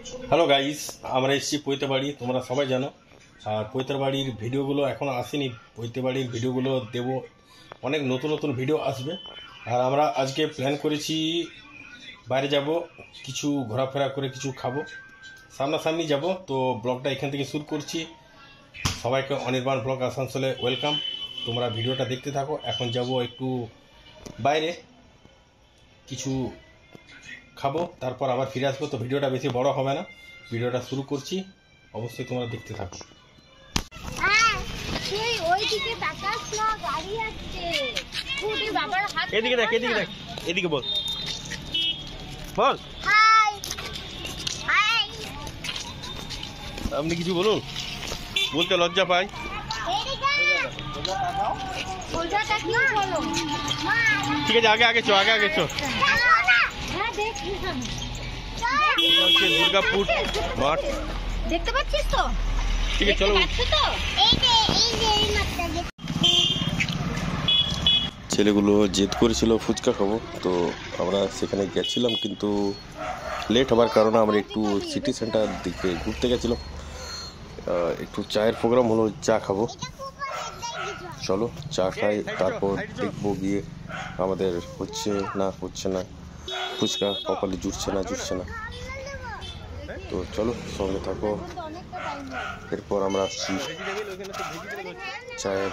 Hello guys, আমরা এসেছি পৈতেবাড়ি, তোমরা সবাই জানো। আর পৈতেবাড়ির ভিডিওগুলো এখনও আসেনি, পৈতেবাড়ির ভিডিওগুলো দেব, অনেক নতুন নতুন ভিডিও আসবে। আর আমরা আজকে প্ল্যান করেছি বাইরে যাব, কিছু ঘোরাফেরা করে কিছু খাবো, সামনাসামনি যাব। তো ব্লগটা এখান থেকে শুরু করছি। সবাইকে অনির্বাণ ব্লগ আসানসোলে ওয়েলকাম। তোমরা ভিডিওটা দেখতে থাকো। এখন যাব একটু বাইরে, কিছু খাবো, তারপর আবার ফিরে আসবো। তো ভিডিওটা বেশি বড় হবে না, ভিডিওটা শুরু করছি, অবশ্যই তোমরা দেখতে থাকো। এদিকে দেখ, এদিকে দেখ, এদিকে বল বল। আপনি কিছু বলুন, বলতে লজ্জা পাই। ঠিক আছে, আগে আগে চো, আগে আগে চো। দুর্গাপুর মাঠ দেখতে পাচ্ছিস তো? ঠিক আছে, চলো। ছেলেগুলো জেদ করেছিল ফুচকা খাবো, তো আমরা সেখানে গেছিলাম, কিন্তু লেট হবার কারণে আমরা একটু সিটি সেন্টার দিকে ঘুরতে গেছিলাম। একটু চায়ের প্রোগ্রাম হলো, চা খাবো। চলো চা খাই, তারপর দেখবো গিয়ে আমাদের হচ্ছে না ফুচকা কপালে জুটছে না। তো চলো সঙ্গে থাকো, এরপর আমরা আসছি চায়ের।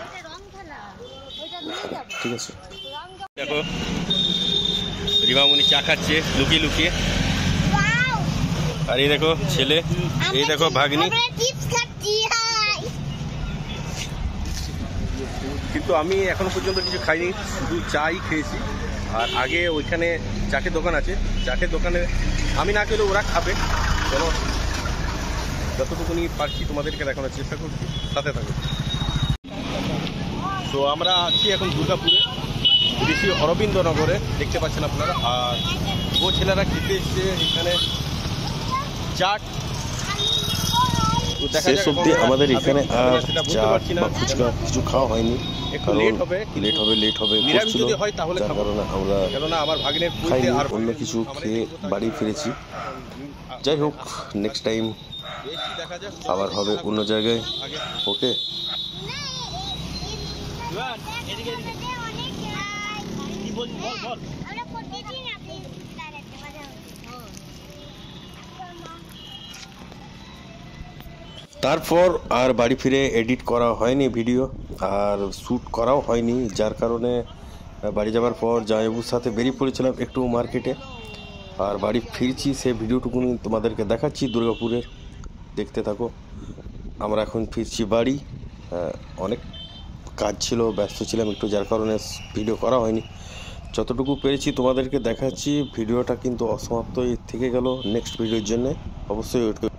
ঠিক আছে, দেখো রিমামণি চা খাচ্ছে লুকিয়ে লুকিয়ে। আর এই দেখো ছেলে, এই দেখো ভাগ্নি। কিন্তু আমি এখনো পর্যন্ত কিছু খাইনি, শুধু চাই খেয়েছি। আর আগে ওইখানে চাটের দোকান আছে, চাটের দোকানে আমি না খেলেও ওরা খাবে। চলো যতটুকুনি পারছি তোমাদেরকে দেখানোর চেষ্টা করছি, সাথে থাকো। তো আমরা আছি এখন দুর্গাপুরে, বেশি অরবিন্দনগরে, দেখতে পাচ্ছেন আপনারা। আর ও ছেলেরা খেতে এসছে এখানে চাট। শেষ অবধি আমাদের এখানে আর চাট বা ফুচকা কিছু খাওয়া হয়নি, লেট হবে করছিল, যার কারণে আমরা খাইনি, অন্য কিছু খেয়ে বাড়ি ফিরেছি। যাই হোক, নেক্সট টাইম আবার হবে অন্য জায়গায়। ওকে, তারপর আর বাড়ি ফিরে এডিট করা হয়নি ভিডিও, আর শ্যুট করাও হয়নি, যার কারণে বাড়ি যাওয়ার পর জামাইবাবুর সাথে বেরিয়ে পড়েছিলাম একটু মার্কেটে। আর বাড়ি ফিরছি, সেই ভিডিওটুকুনি তোমাদেরকে দেখাচ্ছি দুর্গাপুরের, দেখতে থাকো। আমরা এখন ফিরছি বাড়ি, অনেক কাজ ছিল, ব্যস্ত ছিলাম একটু, যার কারণে ভিডিও করা হয়নি। যতটুকু পেরেছি তোমাদেরকে দেখাচ্ছি। ভিডিওটা কিন্তু অসমাপ্তই থেকে গেল, নেক্সট ভিডিওর জন্য অবশ্যই ওয়েট